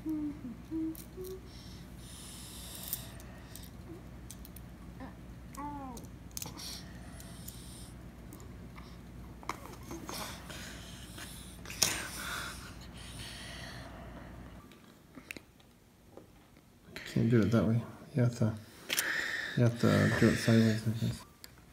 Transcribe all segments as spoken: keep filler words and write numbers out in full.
Can't do it that way. You have to, you have to do it sideways like this.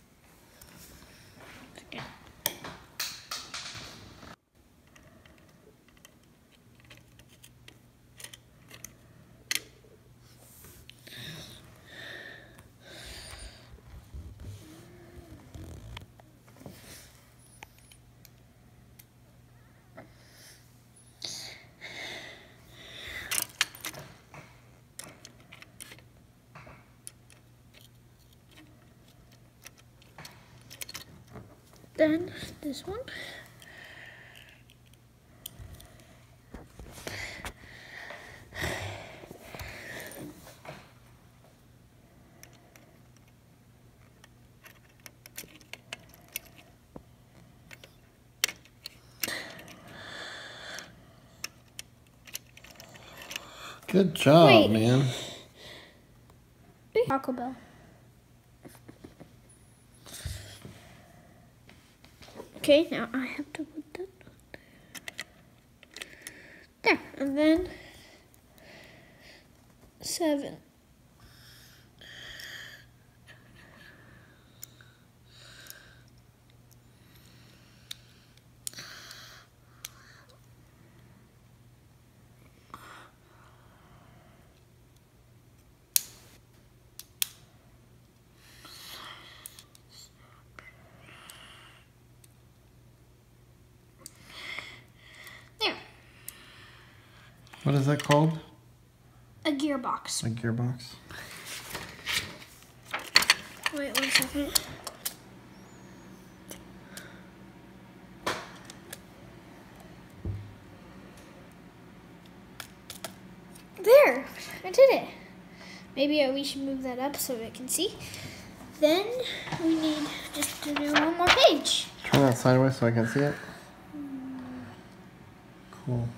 Then this one. Good job, Wait. man. Taco Bell. Okay, now I have to put that there. And then seven. What is that called? A gearbox. A gearbox. Wait one second. There, I did it. Maybe we should move that up so it can see. Then we need just to do one more page. Turn that sideways so I can see it. Cool.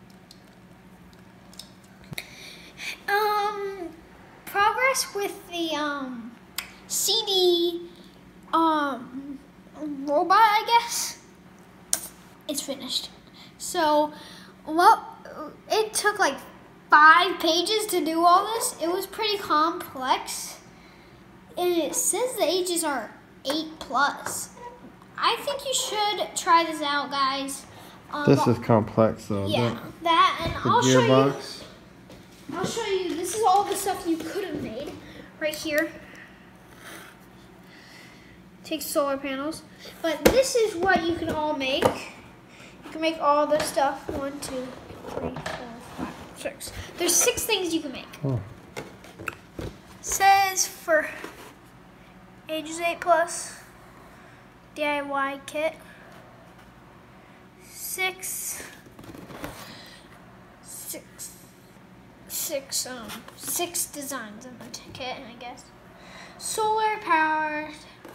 Um, progress with the um C D um robot, I guess. It's finished. So, well, it took like five pages to do all this. It was pretty complex, and it says the ages are eight plus. I think you should try this out, guys. Um, This is complex, though. yeah, The, that and the I'll show you. gearbox. I'll show you. This is all the stuff you could have made right here. Take solar panels. But this is what you can all make. You can make all this stuff. One, two, three, four, five, six. There's six things you can make. Oh. Says for ages eight plus, D I Y kit. Six. Six. Six, um, six designs in the kit, I guess. Solar powered,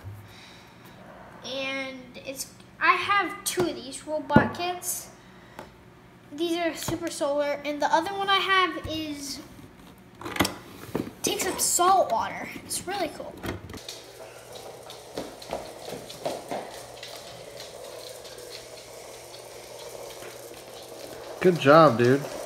and it's, I have two of these robot kits. These are super solar, and the other one I have is, takes up salt water. It's really cool. Good job, dude.